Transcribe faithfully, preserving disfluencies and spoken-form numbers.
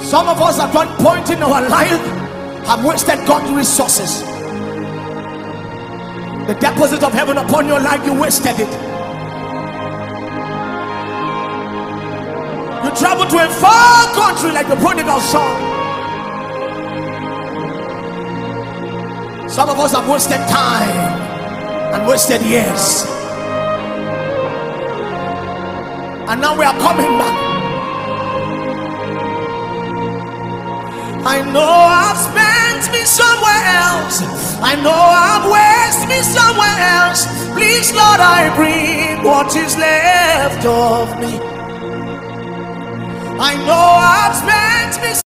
Some of us at one point in our life have wasted God's resources. The deposit of heaven upon your life, you wasted it. You travel to a far country like the prodigal son. Some of us have wasted time and wasted years, and now we are coming back. I know I've spent me somewhere else. I know I've wasted me somewhere else. Please, Lord, I bring what is left of me. I know I've spent me